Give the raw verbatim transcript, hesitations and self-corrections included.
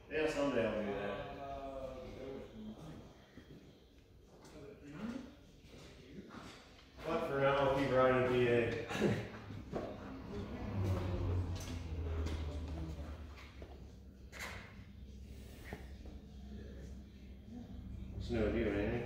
Yeah, someday I'll do that. But for now, I'll keep riding P A. It's no, do you have anything?